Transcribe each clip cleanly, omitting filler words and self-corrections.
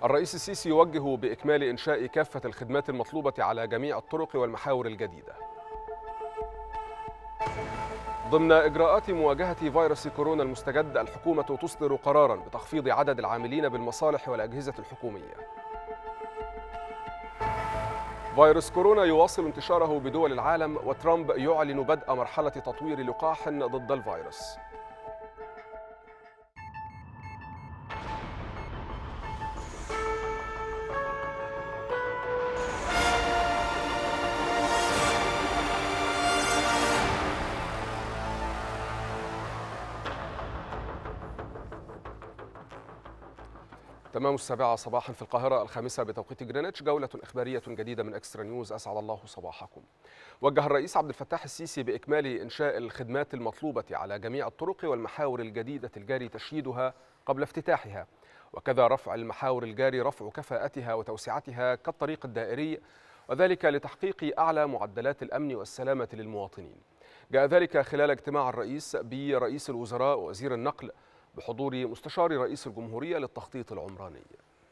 الرئيس السيسي يوجه بإكمال إنشاء كافة الخدمات المطلوبة على جميع الطرق والمحاور الجديدة. ضمن إجراءات مواجهة فيروس كورونا المستجد، الحكومة تصدر قراراً بتخفيض عدد العاملين بالمصالح والأجهزة الحكومية. فيروس كورونا يواصل انتشاره بدول العالم، وترامب يعلن بدء مرحلة تطوير لقاح ضد الفيروس. تمام 7 صباحا في القاهرة، 5 بتوقيت جرينتش، جولة إخبارية جديدة من إكسترا نيوز، أسعد الله صباحكم. وجه الرئيس عبد الفتاح السيسي بإكمال إنشاء الخدمات المطلوبة على جميع الطرق والمحاور الجديدة الجاري تشييدها قبل افتتاحها، وكذا رفع المحاور الجاري رفع كفاءتها وتوسعتها كالطريق الدائري، وذلك لتحقيق أعلى معدلات الأمن والسلامة للمواطنين. جاء ذلك خلال اجتماع الرئيس برئيس الوزراء ووزير النقل بحضور مستشار رئيس الجمهورية للتخطيط العمراني.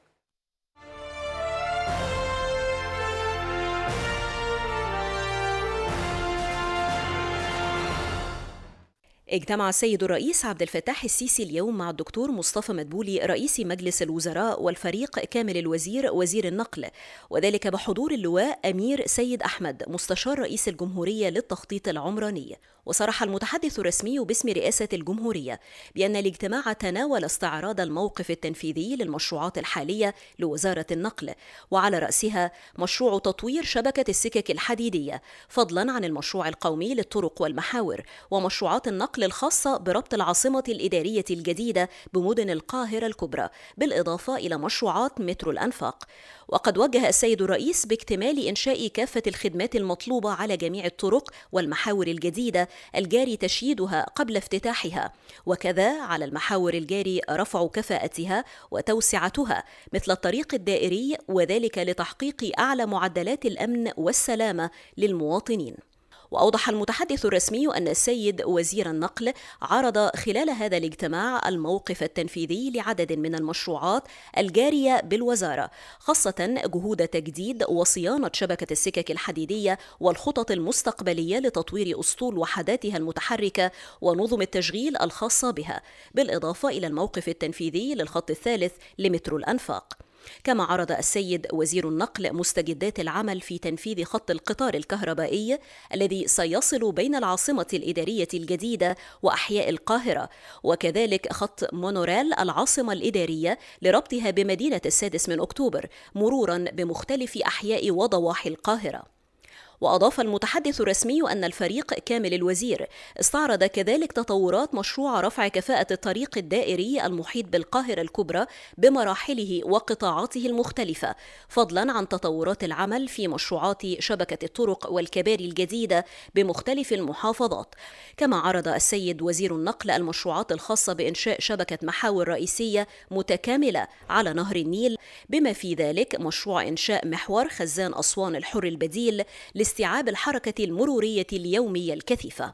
اجتمع السيد الرئيس عبد الفتاح السيسي اليوم مع الدكتور مصطفى مدبولي رئيس مجلس الوزراء والفريق كامل الوزير وزير النقل، وذلك بحضور اللواء أمير سيد أحمد مستشار رئيس الجمهورية للتخطيط العمراني. وصرح المتحدث الرسمي باسم رئاسة الجمهورية بأن الاجتماع تناول استعراض الموقف التنفيذي للمشروعات الحالية لوزارة النقل، وعلى رأسها مشروع تطوير شبكة السكك الحديدية، فضلا عن المشروع القومي للطرق والمحاور، ومشروعات النقل الخاصة بربط العاصمة الإدارية الجديدة بمدن القاهرة الكبرى، بالإضافة إلى مشروعات مترو الأنفاق. وقد وجه السيد الرئيس باكتمال إنشاء كافة الخدمات المطلوبة على جميع الطرق والمحاور الجديدة الجاري تشييدها قبل افتتاحها، وكذا على المحاور الجاري رفع كفاءتها وتوسعتها مثل الطريق الدائري، وذلك لتحقيق أعلى معدلات الأمن والسلامة للمواطنين. وأوضح المتحدث الرسمي أن السيد وزير النقل عرض خلال هذا الاجتماع الموقف التنفيذي لعدد من المشروعات الجارية بالوزارة، خاصة جهود تجديد وصيانة شبكة السكك الحديدية والخطط المستقبلية لتطوير أسطول وحداتها المتحركة ونظم التشغيل الخاصة بها، بالإضافة إلى الموقف التنفيذي للخط الثالث لمترو الأنفاق. كما عرض السيد وزير النقل مستجدات العمل في تنفيذ خط القطار الكهربائي الذي سيصل بين العاصمة الإدارية الجديدة وأحياء القاهرة، وكذلك خط مونوريل العاصمة الإدارية لربطها بمدينة 6 أكتوبر مرورا بمختلف أحياء وضواحي القاهرة. وأضاف المتحدث الرسمي أن الفريق كامل الوزير استعرض كذلك تطورات مشروع رفع كفاءة الطريق الدائري المحيط بالقاهرة الكبرى بمراحله وقطاعاته المختلفة، فضلا عن تطورات العمل في مشروعات شبكة الطرق والكباري الجديدة بمختلف المحافظات. كما عرض السيد وزير النقل المشروعات الخاصة بإنشاء شبكة محاور رئيسية متكاملة على نهر النيل، بما في ذلك مشروع إنشاء محور خزان أسوان الحر البديل لاستيعاب الحركة المرورية اليومية الكثيفة.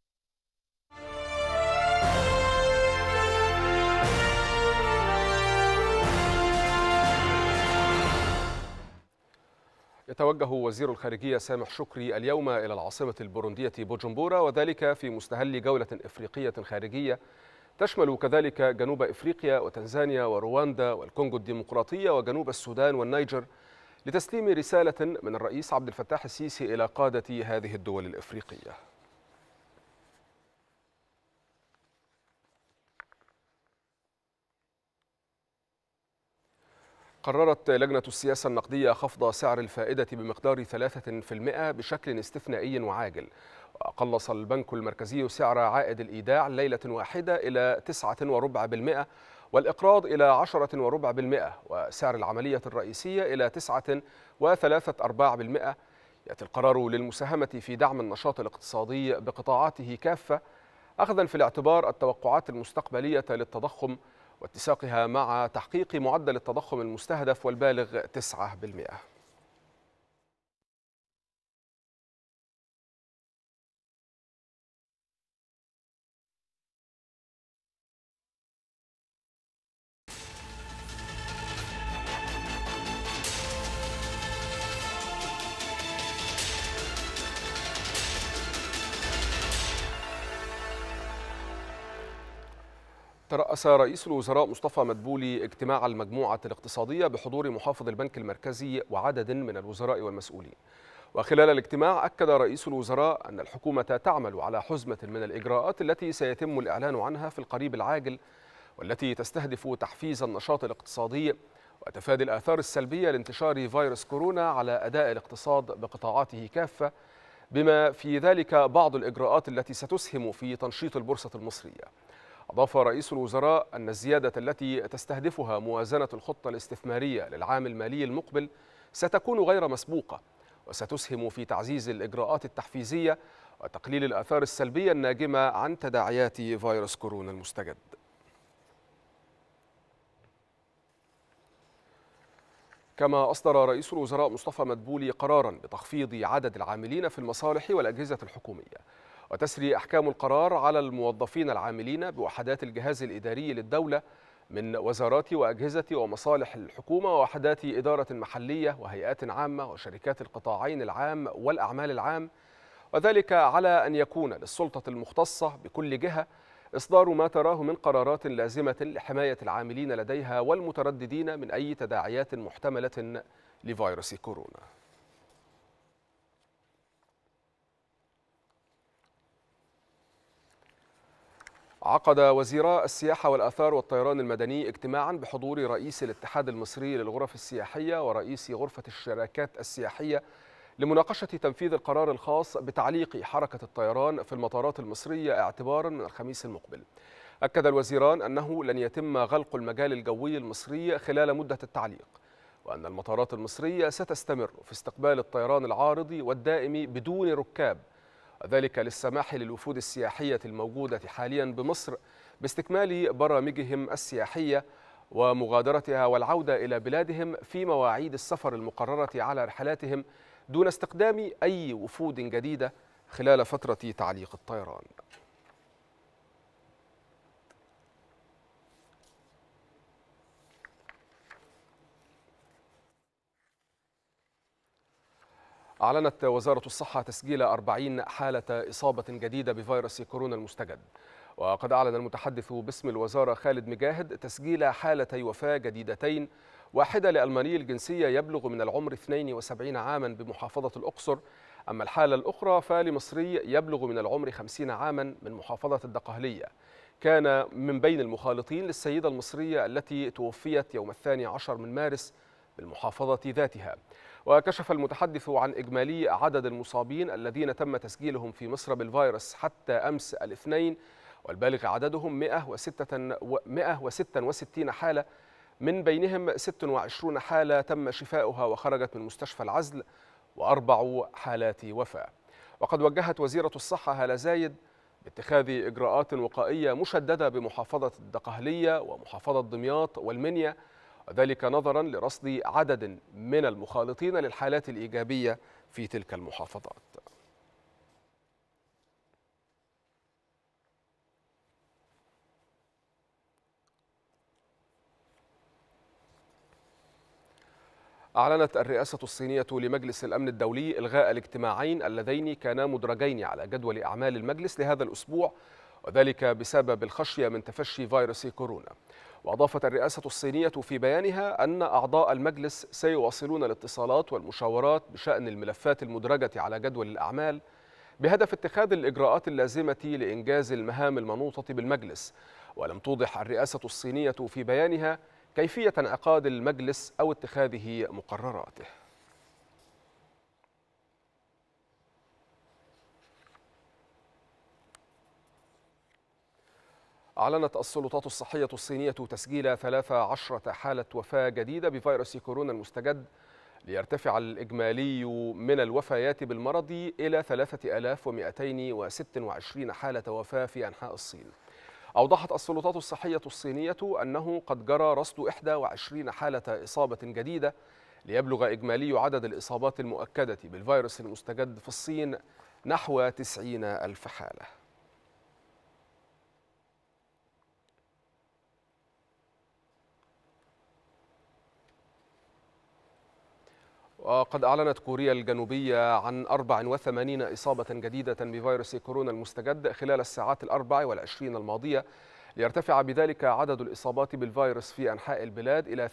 يتوجه وزير الخارجية سامح شكري اليوم إلى العاصمة البوروندية بوجمبورا، وذلك في مستهل جولة إفريقية خارجية تشمل كذلك جنوب إفريقيا وتنزانيا ورواندا والكونغو الديمقراطية وجنوب السودان والنيجر، لتسليم رسالة من الرئيس عبد الفتاح السيسي إلى قادة هذه الدول الإفريقية. قررت لجنة السياسة النقدية خفض سعر الفائدة بمقدار 3% بشكل استثنائي وعاجل، وقلص البنك المركزي سعر عائد الإيداع ليلة واحدة إلى 9.25%، والإقراض إلى 10.25%، وسعر العملية الرئيسية إلى 9.34%. يأتي القرار للمساهمة في دعم النشاط الاقتصادي بقطاعاته كافة، أخذا في الاعتبار التوقعات المستقبلية للتضخم واتساقها مع تحقيق معدل التضخم المستهدف والبالغ 9%. ترأس رئيس الوزراء مصطفى مدبولي اجتماع المجموعة الاقتصادية بحضور محافظ البنك المركزي وعدد من الوزراء والمسؤولين. وخلال الاجتماع أكد رئيس الوزراء أن الحكومة تعمل على حزمة من الإجراءات التي سيتم الإعلان عنها في القريب العاجل، والتي تستهدف تحفيز النشاط الاقتصادي وتفادي الآثار السلبية لانتشار فيروس كورونا على أداء الاقتصاد بقطاعاته كافة، بما في ذلك بعض الإجراءات التي ستسهم في تنشيط البورصة المصرية. أضاف رئيس الوزراء أن الزيادة التي تستهدفها موازنة الخطة الاستثمارية للعام المالي المقبل ستكون غير مسبوقة، وستسهم في تعزيز الإجراءات التحفيزية وتقليل الآثار السلبية الناجمة عن تداعيات فيروس كورونا المستجد. كما أصدر رئيس الوزراء مصطفى مدبولي قراراً بتخفيض عدد العاملين في المصالح والأجهزة الحكومية، وتسري أحكام القرار على الموظفين العاملين بوحدات الجهاز الإداري للدولة من وزارات وأجهزة ومصالح الحكومة ووحدات إدارة محلية وهيئات عامة وشركات القطاعين العام والأعمال العام، وذلك على أن يكون للسلطة المختصة بكل جهة إصدار ما تراه من قرارات لازمة لحماية العاملين لديها والمترددين من أي تداعيات محتملة لفيروس كورونا. عقد وزيرا السياحة والآثار والطيران المدني اجتماعا بحضور رئيس الاتحاد المصري للغرف السياحية ورئيس غرفة الشراكات السياحية لمناقشة تنفيذ القرار الخاص بتعليق حركة الطيران في المطارات المصرية اعتبارا من الخميس المقبل. أكد الوزيران أنه لن يتم غلق المجال الجوي المصري خلال مدة التعليق، وأن المطارات المصرية ستستمر في استقبال الطيران العارض والدائم بدون ركاب، وذلك للسماح للوفود السياحية الموجودة حاليا بمصر باستكمال برامجهم السياحية ومغادرتها والعودة إلى بلادهم في مواعيد السفر المقررة على رحلاتهم دون استخدام أي وفود جديدة خلال فترة تعليق الطيران. أعلنت وزارة الصحة تسجيل 40 حالة إصابة جديدة بفيروس كورونا المستجد، وقد أعلن المتحدث باسم الوزارة خالد مجاهد تسجيل حالتي وفاة جديدتين، واحدة لألماني الجنسية يبلغ من العمر 72 عاما بمحافظة الأقصر، أما الحالة الأخرى فلمصري يبلغ من العمر 50 عاما من محافظة الدقهلية، كان من بين المخالطين للسيدة المصرية التي توفيت يوم 12 من مارس بالمحافظة ذاتها. وكشف المتحدث عن إجمالي عدد المصابين الذين تم تسجيلهم في مصر بالفيروس حتى أمس الاثنين، والبالغ عددهم 166 حالة، من بينهم 26 حالة تم شفاؤها وخرجت من مستشفى العزل، و4 حالات وفاة. وقد وجهت وزيرة الصحة هالة زايد باتخاذ إجراءات وقائية مشددة بمحافظة الدقهلية ومحافظة دمياط والمنيا، وذلك نظرا لرصد عدد من المخالطين للحالات الإيجابية في تلك المحافظات. أعلنت الرئاسة الصينية لمجلس الأمن الدولي إلغاء الاجتماعين اللذين كانا مدرجين على جدول أعمال المجلس لهذا الأسبوع، وذلك بسبب الخشية من تفشي فيروس كورونا. وأضافت الرئاسة الصينية في بيانها أن أعضاء المجلس سيواصلون الاتصالات والمشاورات بشأن الملفات المدرجة على جدول الأعمال بهدف اتخاذ الإجراءات اللازمة لإنجاز المهام المنوطة بالمجلس. ولم توضح الرئاسة الصينية في بيانها كيفية انعقاد المجلس أو اتخاذه مقرراته. أعلنت السلطات الصحية الصينية تسجيل 13 حالة وفاة جديدة بفيروس كورونا المستجد، ليرتفع الإجمالي من الوفيات بالمرض إلى 3226 حالة وفاة في أنحاء الصين. أوضحت السلطات الصحية الصينية أنه قد جرى رصد 21 حالة إصابة جديدة، ليبلغ إجمالي عدد الإصابات المؤكدة بالفيروس المستجد في الصين نحو 90,000 حالة. وقد أعلنت كوريا الجنوبية عن 84 إصابة جديدة بفيروس كورونا المستجد خلال الساعات 24 الماضية، ليرتفع بذلك عدد الإصابات بالفيروس في أنحاء البلاد إلى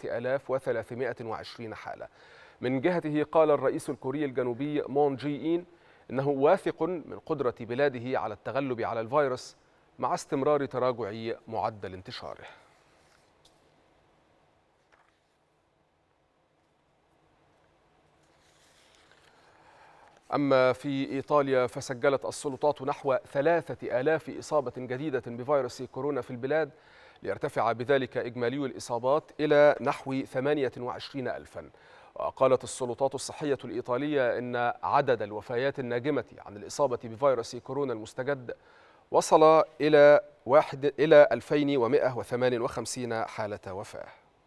8320 حالة. من جهته قال الرئيس الكوري الجنوبي مون جي إن إنه واثق من قدرة بلاده على التغلب على الفيروس مع استمرار تراجع معدل انتشاره. أما في إيطاليا فسجلت السلطات نحو 3000 إصابة جديدة بفيروس كورونا في البلاد، ليرتفع بذلك إجمالي الإصابات إلى نحو 28,000. وقالت السلطات الصحية الإيطالية إن عدد الوفيات الناجمة عن الإصابة بفيروس كورونا المستجد وصل إلى 2158 حالة وفاة.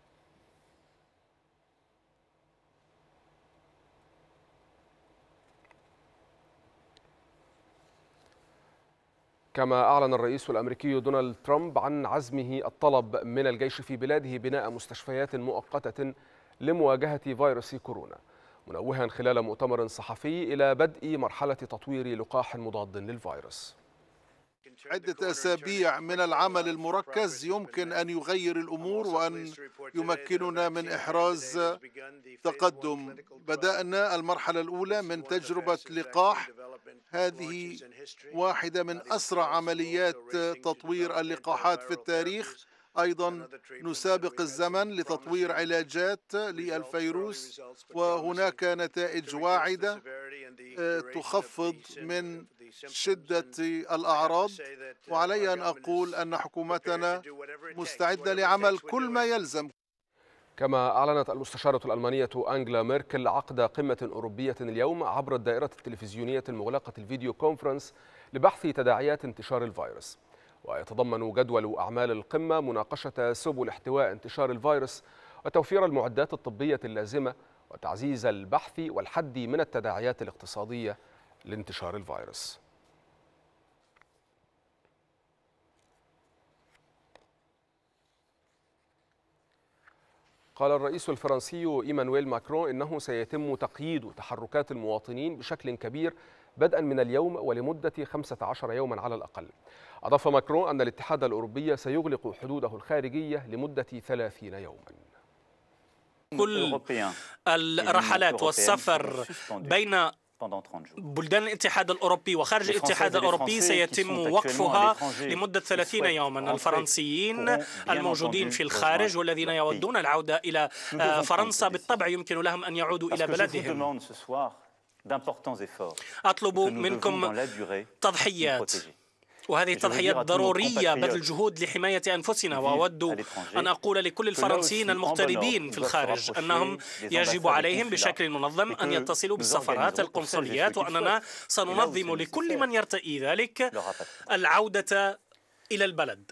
كما أعلن الرئيس الأمريكي دونالد ترامب عن عزمه الطلب من الجيش في بلاده بناء مستشفيات مؤقتة لمواجهة فيروس كورونا، منوها خلال مؤتمر صحفي إلى بدء مرحلة تطوير لقاح مضاد للفيروس. عدة أسابيع من العمل المركز يمكن أن يغير الأمور وأن يمكننا من إحراز تقدم. بدأنا المرحلة الأولى من تجربة لقاح، هذه واحدة من أسرع عمليات تطوير اللقاحات في التاريخ. أيضا نسابق الزمن لتطوير علاجات للفيروس، وهناك نتائج واعدة تخفض من شدة الأعراض، وعلي أن أقول أن حكومتنا مستعدة لعمل كل ما يلزم. كما أعلنت المستشارة الألمانية أنجلا ميركل عقد قمة أوروبية اليوم عبر الدائرة التلفزيونية المغلقة الفيديو كونفرنس لبحث تداعيات انتشار الفيروس، ويتضمن جدول أعمال القمة مناقشة سبل احتواء انتشار الفيروس وتوفير المعدات الطبية اللازمة وتعزيز البحث والحد من التداعيات الاقتصادية لانتشار الفيروس. قال الرئيس الفرنسي إيمانويل ماكرون إنه سيتم تقييد تحركات المواطنين بشكل كبير بدءا من اليوم ولمدة 15 يوما على الأقل. أضاف ماكرون أن الاتحاد الأوروبي سيغلق حدوده الخارجية لمدة 30 يوما. كل الرحلات والسفر بين بلدان الاتحاد الأوروبي وخارج الاتحاد الأوروبي سيتم وقفها لمدة 30 يوما. الفرنسيين الموجودين في الخارج والذين يودون العودة إلى فرنسا بالطبع يمكن لهم أن يعودوا إلى بلدهم. أطلب منكم تضحيات، وهذه التضحيات ضرورية بذل جهود لحماية أنفسنا. وأود أن أقول لكل الفرنسيين المغتربين في الخارج أنهم يجب عليهم بشكل منظم أن يتصلوا بالسفارات القنصليات، وأننا سننظم لكل من يرتئي ذلك العودة إلى البلد.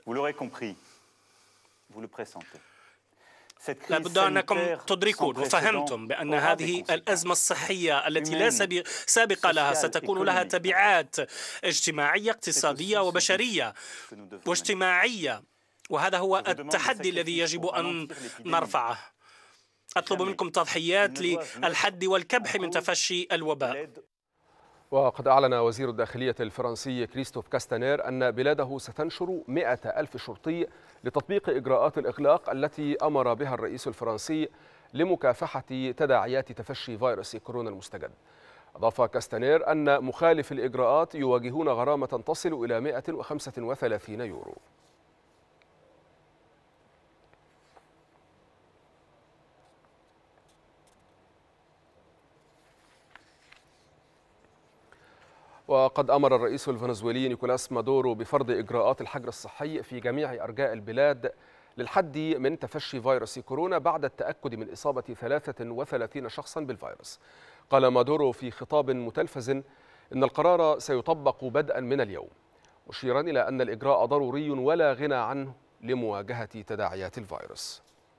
لابد أنكم تدركون وفهمتم بأن هذه الأزمة الصحية التي لا سابق لها ستكون لها تبعات اجتماعية اقتصادية وبشرية واجتماعية، وهذا هو التحدي الذي يجب أن نرفعه. أطلب منكم تضحيات للحد والكبح من تفشي الوباء. وقد أعلن وزير الداخلية الفرنسي كريستوف كاستانير أن بلاده ستنشر 100,000 شرطي لتطبيق إجراءات الإغلاق التي أمر بها الرئيس الفرنسي لمكافحة تداعيات تفشي فيروس كورونا المستجد. أضاف كاستانير أن مخالف الإجراءات يواجهون غرامة تصل إلى 135 يورو. وقد أمر الرئيس الفنزويلي نيكولاس مادورو بفرض إجراءات الحجر الصحي في جميع أرجاء البلاد للحد من تفشي فيروس كورونا بعد التأكد من إصابة 33 شخصا بالفيروس. قال مادورو في خطاب متلفز إن القرار سيطبق بدءا من اليوم، مشيرا إلى أن الإجراء ضروري ولا غنى عنه لمواجهة تداعيات الفيروس.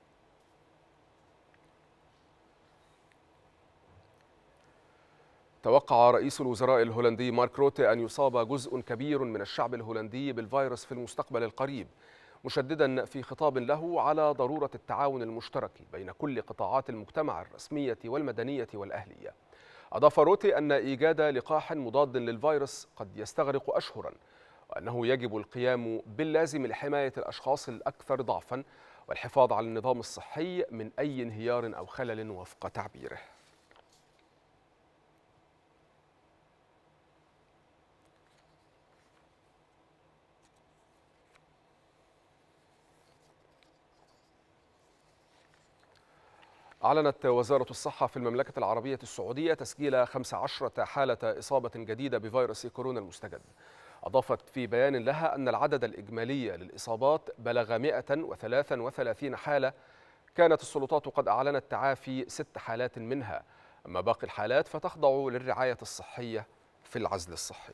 توقع رئيس الوزراء الهولندي مارك روتي أن يصاب جزء كبير من الشعب الهولندي بالفيروس في المستقبل القريب، مشددا في خطاب له على ضرورة التعاون المشترك بين كل قطاعات المجتمع الرسمية والمدنية والأهلية. أضاف روتي أن إيجاد لقاح مضاد للفيروس قد يستغرق أشهرا، وأنه يجب القيام باللازم لحماية الأشخاص الأكثر ضعفاً والحفاظ على النظام الصحي من أي انهيار أو خلل وفق تعبيره. أعلنت وزارة الصحة في المملكة العربية السعودية تسجيل 15 حالة إصابة جديدة بفيروس كورونا المستجد. أضافت في بيان لها أن العدد الإجمالي للإصابات بلغ 133 حالة، كانت السلطات قد أعلنت تعافي 6 حالات منها، أما باقي الحالات فتخضع للرعاية الصحية في العزل الصحي.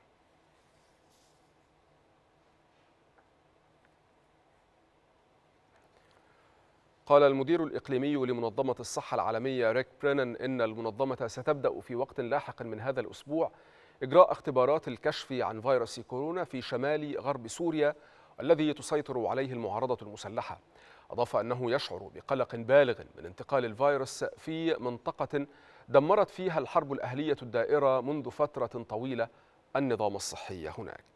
قال المدير الإقليمي لمنظمة الصحة العالمية ريك برينن إن المنظمة ستبدأ في وقت لاحق من هذا الأسبوع إجراء اختبارات الكشف عن فيروس كورونا في شمال غرب سوريا الذي تسيطر عليه المعارضة المسلحة. أضاف أنه يشعر بقلق بالغ من انتقال الفيروس في منطقة دمرت فيها الحرب الأهلية الدائرة منذ فترة طويلة النظام الصحي هناك.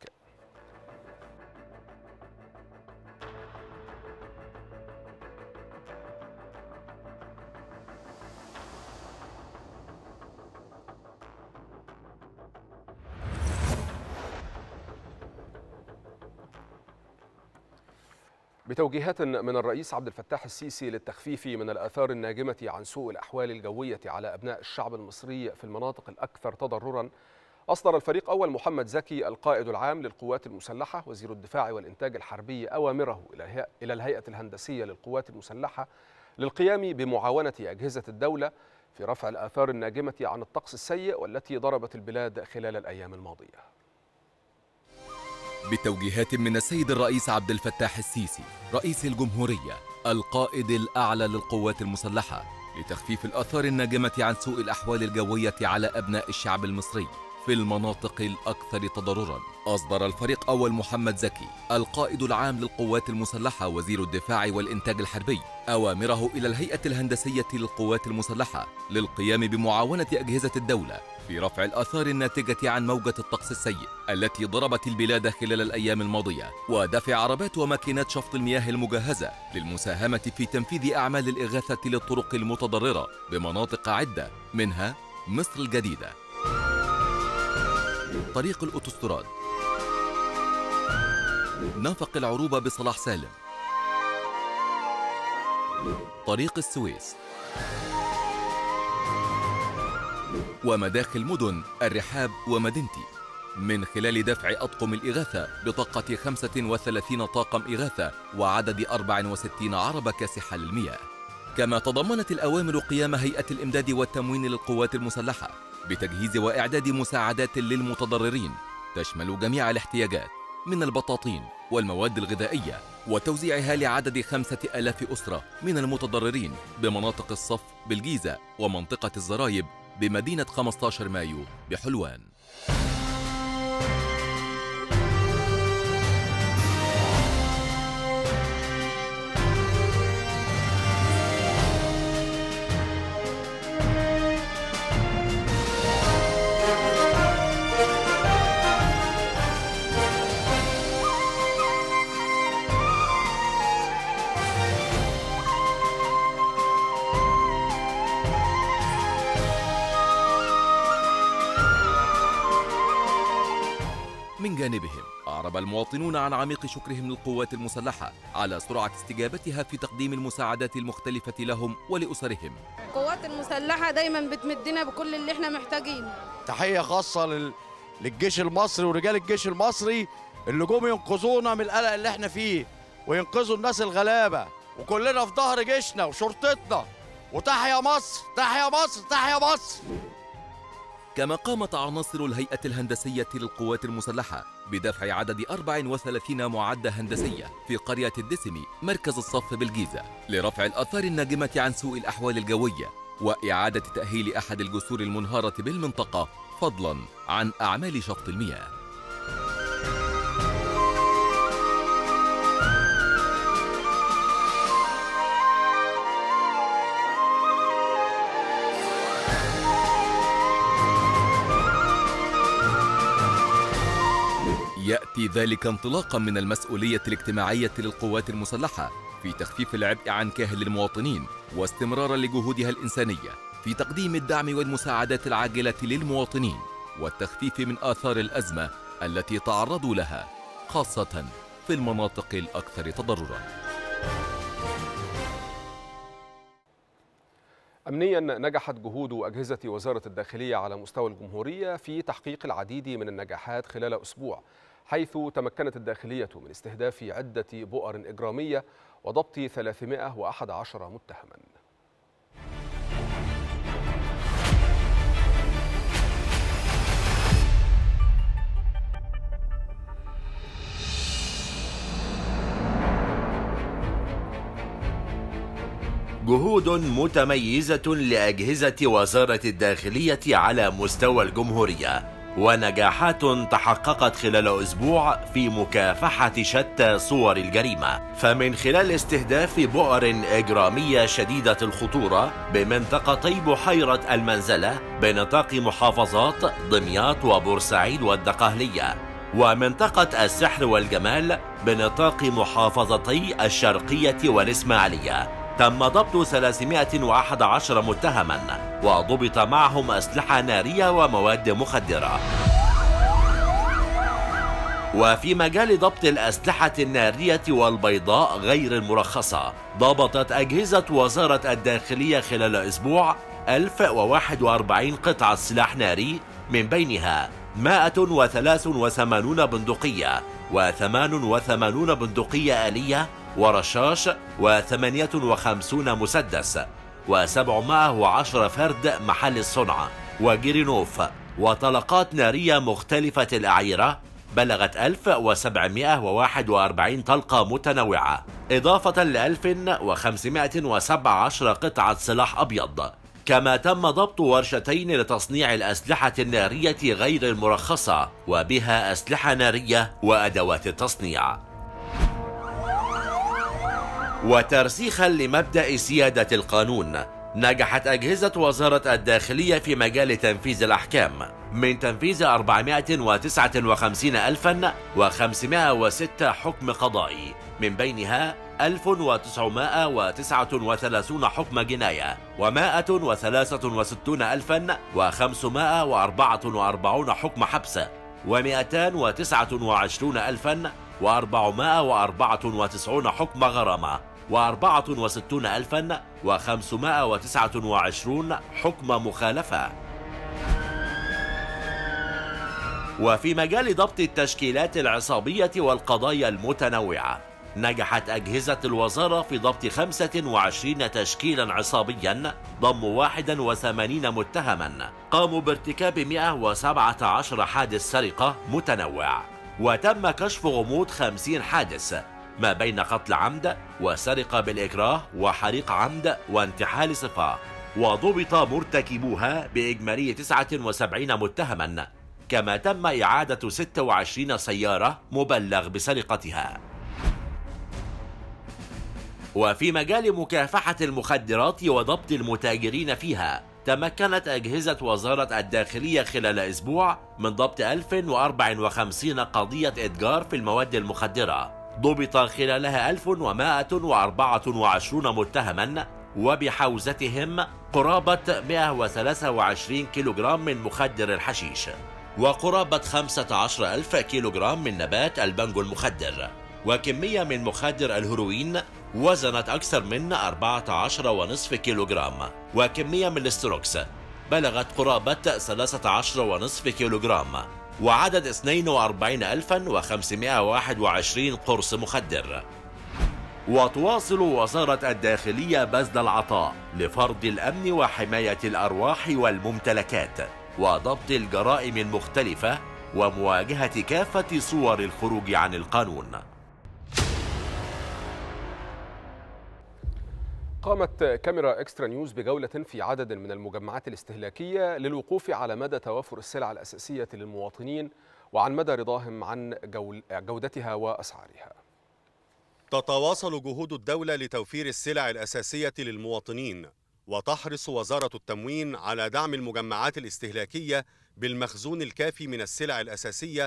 بتوجيهات من الرئيس عبد الفتاح السيسي للتخفيف من الآثار الناجمة عن سوء الأحوال الجوية على أبناء الشعب المصري في المناطق الأكثر تضرراً، أصدر الفريق أول محمد زكي القائد العام للقوات المسلحة وزير الدفاع والإنتاج الحربي أوامره إلى الهيئة الهندسية للقوات المسلحة للقيام بمعاونة أجهزة الدولة في رفع الآثار الناجمة عن الطقس السيء والتي ضربت البلاد خلال الأيام الماضية. بتوجيهات من السيد الرئيس عبد الفتاح السيسي رئيس الجمهورية القائد الأعلى للقوات المسلحة لتخفيف الآثار الناجمة عن سوء الأحوال الجوية على أبناء الشعب المصري في المناطق الأكثر تضرراً، أصدر الفريق أول محمد زكي القائد العام للقوات المسلحة وزير الدفاع والإنتاج الحربي أوامره إلى الهيئة الهندسية للقوات المسلحة للقيام بمعاونة أجهزة الدولة في رفع الآثار الناتجة عن موجة الطقس السيء التي ضربت البلاد خلال الأيام الماضية، ودفع عربات وماكينات شفط المياه المجهزة للمساهمة في تنفيذ أعمال الإغاثة للطرق المتضررة بمناطق عدة منها مصر الجديدة، طريق الأوتوستراد، نفق العروبة بصلاح سالم، طريق السويس، ومداخل مدن الرحاب ومدينتي، من خلال دفع أطقم الإغاثة بطاقة 35 طاقم إغاثة وعدد 64 عربة كاسحة للمياه. كما تضمنت الأوامر قيام هيئة الإمداد والتموين للقوات المسلحة بتجهيز وإعداد مساعدات للمتضررين تشمل جميع الاحتياجات من البطاطين والمواد الغذائية، وتوزيعها لعدد 5000 أسرة من المتضررين بمناطق الصف بالجيزة ومنطقة الزرايب بمدينة 15 مايو بحلوان. من جانبهم أعرب المواطنون عن عميق شكرهم للقوات المسلحة على سرعة استجابتها في تقديم المساعدات المختلفة لهم ولأسرهم. القوات المسلحة دايما بتمدنا بكل اللي احنا محتاجينه. تحية خاصة للجيش المصري ورجال الجيش المصري اللي جم ينقذونا من القلق اللي احنا فيه وينقذوا الناس الغلابة، وكلنا في ظهر جيشنا وشرطتنا، وتحيا مصر تحيا مصر تحيا مصر. كما قامت عناصر الهيئة الهندسية للقوات المسلحة بدفع عدد 34 معدة هندسية في قرية الدسمي مركز الصف بالجيزة لرفع الآثار الناجمة عن سوء الأحوال الجوية وإعادة تأهيل أحد الجسور المنهارة بالمنطقة، فضلاً عن أعمال شفط المياه. يأتي ذلك انطلاقا من المسؤولية الاجتماعية للقوات المسلحة في تخفيف العبء عن كاهل المواطنين، واستمرارا لجهودها الإنسانية في تقديم الدعم والمساعدات العاجلة للمواطنين والتخفيف من آثار الأزمة التي تعرضوا لها، خاصة في المناطق الأكثر تضررا. أمنيا نجحت جهود أجهزة وزارة الداخلية على مستوى الجمهورية في تحقيق العديد من النجاحات خلال أسبوع، حيث تمكنت الداخلية من استهداف عدة بؤر إجرامية وضبط 311 متهما. جهود متميزة لأجهزة وزارة الداخلية على مستوى الجمهورية، ونجاحات تحققت خلال أسبوع في مكافحة شتى صور الجريمة، فمن خلال استهداف بؤر إجرامية شديدة الخطورة بمنطقتي بحيرة المنزلة بنطاق محافظات دمياط وبورسعيد والدقهلية، ومنطقة السحر والجمال بنطاق محافظتي الشرقية والإسماعيلية، تم ضبط 311 متهما وضبط معهم أسلحة نارية ومواد مخدرة. وفي مجال ضبط الأسلحة النارية والبيضاء غير المرخصة، ضبطت أجهزة وزارة الداخلية خلال أسبوع 1041 قطعة سلاح ناري، من بينها 183 بندقية و88 بندقية آلية ورشاش و58 مسدس و710 فرد محل الصنع وجرينوف وطلقات نارية مختلفة الأعيرة بلغت 1741 طلقة متنوعة، إضافة ل 1517 قطعة سلاح أبيض. كما تم ضبط ورشتين لتصنيع الأسلحة النارية غير المرخصة وبها أسلحة نارية وأدوات التصنيع. وترسيخا لمبدأ سيادة القانون، نجحت أجهزة وزارة الداخلية في مجال تنفيذ الأحكام من تنفيذ 459,506 حكم قضائي، من بينها 1939 حكم جناية و163,544 حكم حبس و229,494 حكم غرامة و64,529 حكم مخالفة. وفي مجال ضبط التشكيلات العصابية والقضايا المتنوعة، نجحت أجهزة الوزارة في ضبط 25 تشكيلا عصابيا ضموا 81 متهما قاموا بارتكاب 117 حادث سرقة متنوع، وتم كشف غموض 50 حادث ما بين قتل عمد وسرقة بالإكراه وحريق عمد وانتحال صفة، وضبط مرتكبوها بإجمالي 79 متهما، كما تم إعادة 26 سيارة مبلغ بسرقتها. وفي مجال مكافحة المخدرات وضبط المتاجرين فيها، تمكنت أجهزة وزارة الداخلية خلال أسبوع من ضبط 1054 قضية إتجار في المواد المخدرة، ضبط خلالها 1124 متهما وبحوزتهم قرابة 123 كيلوغرام من مخدر الحشيش وقرابة 15,000 كيلوغرام من نبات البنجو المخدر، وكمية من مخدر الهيروين وزنت أكثر من 14.5 كيلوغرام، وكمية من الاستروكس بلغت قرابة 13.5 كيلوغرام، وعدد 42,521 قرص مخدر. وتواصل وزارة الداخلية بذل العطاء لفرض الأمن وحماية الأرواح والممتلكات وضبط الجرائم المختلفة ومواجهة كافة صور الخروج عن القانون. قامت كاميرا إكسترا نيوز بجولة في عدد من المجمعات الاستهلاكية للوقوف على مدى توافر السلع الأساسية للمواطنين وعن مدى رضاهم عن جودتها وأسعارها. تتواصل جهود الدولة لتوفير السلع الأساسية للمواطنين، وتحرص وزارة التموين على دعم المجمعات الاستهلاكية بالمخزون الكافي من السلع الأساسية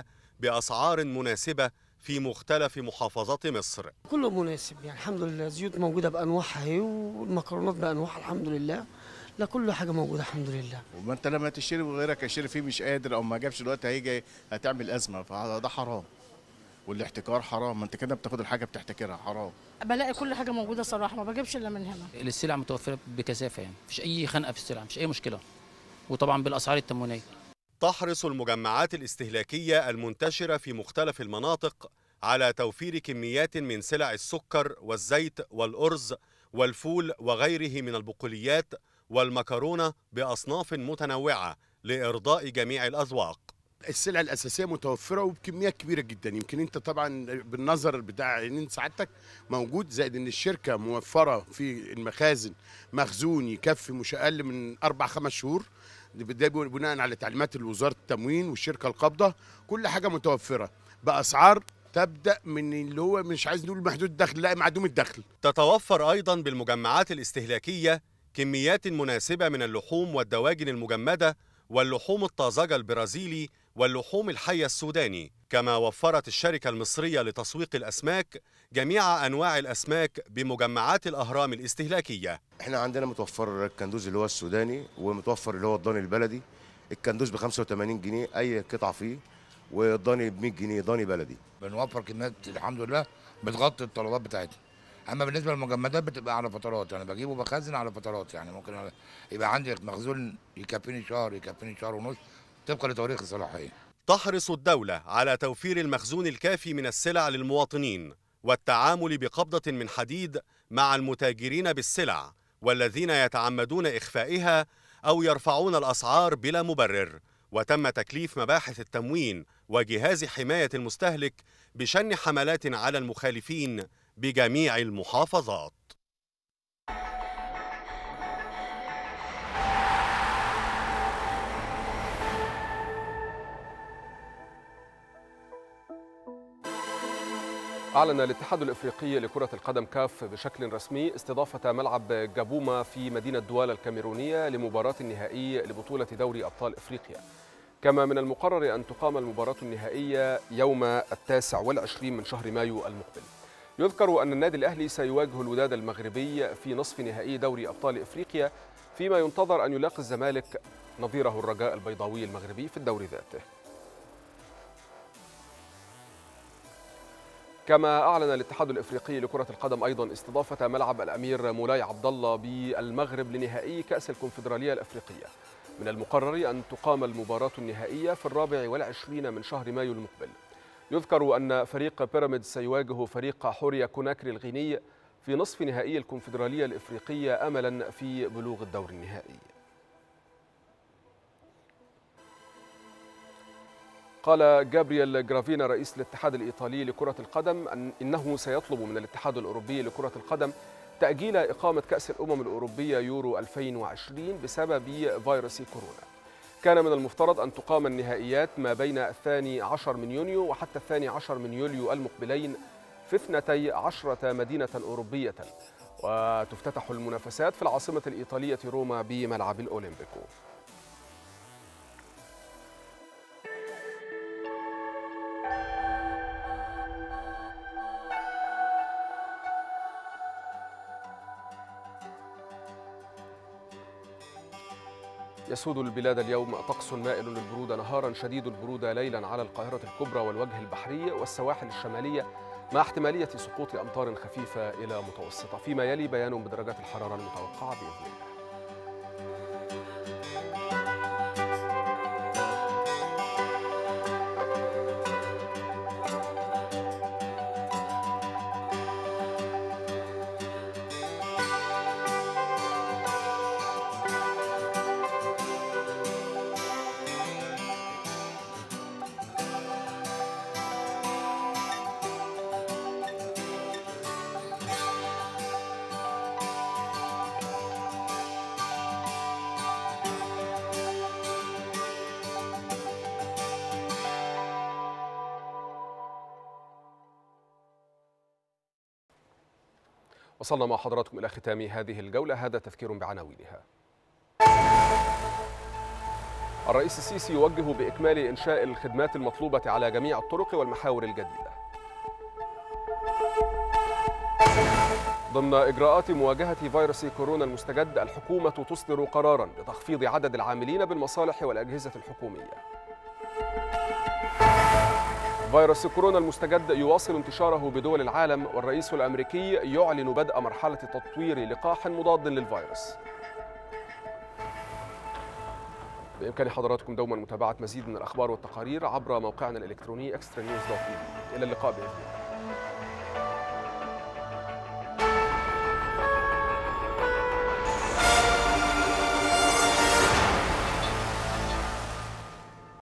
بأسعار مناسبة في مختلف محافظات مصر. كله مناسب يعني الحمد لله، الزيوت موجودة بأنواعها اهي، والمكرونات بأنواعها الحمد لله، لا كل حاجة موجودة الحمد لله. وما انت لما تشتري وغيرك يشتري فيه مش قادر او ما جابش الوقت هيجي هتعمل أزمة، فده حرام. والاحتكار حرام، ما انت كده بتاخد الحاجة بتحتكرها، حرام. بلاقي كل حاجة موجودة صراحة، ما بجيبش إلا من هنا. السلع متوفرة بكثافة، يعني مفيش أي خنقة في السلع، مفيش أي مشكلة، وطبعا بالأسعار التموينية. تحرص المجمعات الاستهلاكية المنتشرة في مختلف المناطق على توفير كميات من سلع السكر والزيت والأرز والفول وغيره من البقوليات والمكرونة بأصناف متنوعة لإرضاء جميع الأذواق. السلع الأساسية متوفرة وبكميات كبيرة جدا، يمكن أنت طبعا بالنظر بتاع إن سعادتك موجود، زائد إن الشركة موفرة في المخازن مخزون يكفي مش أقل من 4-5 شهور، ده بناء على تعليمات وزارة التموين والشركة القابضة، كل حاجة متوفرة بأسعار تبدأ من اللي هو مش عايز نقول محدود الدخل، لا معدوم الدخل. تتوفر أيضا بالمجمعات الاستهلاكية كميات مناسبة من اللحوم والدواجن المجمدة واللحوم الطازجة البرازيلي واللحوم الحية السوداني، كما وفرت الشركة المصرية لتسويق الأسماك جميع أنواع الأسماك بمجمعات الأهرام الاستهلاكية. احنا عندنا متوفر الكندوز اللي هو السوداني، ومتوفر اللي هو الضاني البلدي. الكندوز ب 85 جنيه أي قطعة فيه، والضاني ب 100 جنيه ضاني بلدي. بنوفر كميات الحمد لله بتغطي الطلبات بتاعتنا. اما بالنسبه للمجمدات بتبقى على فترات، يعني بجيبه بخزن على فترات، يعني ممكن يبقى عندي مخزون يكفيني شهر يكفيني شهر ونص طبقا لتواريخ الصلاحيه. تحرص الدولة على توفير المخزون الكافي من السلع للمواطنين والتعامل بقبضة من حديد مع المتاجرين بالسلع والذين يتعمدون إخفائها أو يرفعون الأسعار بلا مبرر. وتم تكليف مباحث التموين وجهاز حماية المستهلك بشن حملات على المخالفين بجميع المحافظات. أعلن الاتحاد الإفريقي لكرة القدم كاف بشكل رسمي استضافة ملعب جابوما في مدينة دوالا الكاميرونية لمباراة النهائي لبطولة دوري أبطال إفريقيا. كما من المقرر أن تقام المباراة النهائية يوم 29 من شهر مايو المقبل. يذكر أن النادي الأهلي سيواجه الوداد المغربي في نصف نهائي دوري أبطال إفريقيا، فيما ينتظر أن يلاقي الزمالك نظيره الرجاء البيضاوي المغربي في الدوري ذاته. كما أعلن الاتحاد الإفريقي لكرة القدم أيضا استضافة ملعب الأمير مولاي عبد الله بالمغرب لنهائي كأس الكونفدرالية الأفريقية. من المقرر أن تقام المباراة النهائية في 24 من شهر مايو المقبل. يذكر أن فريق بيراميدز سيواجه فريق حوريا كوناكري الغيني في نصف نهائي الكونفدرالية الإفريقية أملا في بلوغ الدور النهائي. قال جابرييل جرافينا رئيس الاتحاد الإيطالي لكرة القدم إنه سيطلب من الاتحاد الأوروبي لكرة القدم تأجيل إقامة كأس الأمم الأوروبية يورو 2020 بسبب فيروس كورونا. كان من المفترض أن تقام النهائيات ما بين 12 من يونيو وحتى 12 من يوليو المقبلين في 12 مدينة أوروبية، وتفتتح المنافسات في العاصمة الإيطالية روما بملعب الأولمبيكو. يسود البلاد اليوم طقس مائل للبرودة نهارا شديد البرودة ليلا على القاهرة الكبرى والوجه البحري والسواحل الشمالية، مع احتمالية سقوط أمطار خفيفة إلى متوسطة، فيما يلي بيان بدرجات الحرارة المتوقعة بإذن الله. وصلنا مع حضراتكم إلى ختام هذه الجولة. هذا تذكير بعناوينها. الرئيس السيسي يوجه بإكمال إنشاء الخدمات المطلوبة على جميع الطرق والمحاور الجديدة. ضمن إجراءات مواجهة فيروس كورونا المستجد، الحكومة تصدر قراراً بتخفيض عدد العاملين بالمصالح والأجهزة الحكومية. فيروس كورونا المستجد يواصل انتشاره بدول العالم، والرئيس الأمريكي يعلن بدء مرحلة تطوير لقاح مضاد للفيروس. بإمكان حضراتكم دوما متابعة مزيد من الأخبار والتقارير عبر موقعنا الإلكتروني extranews.tv. إلى اللقاء بإذن الله.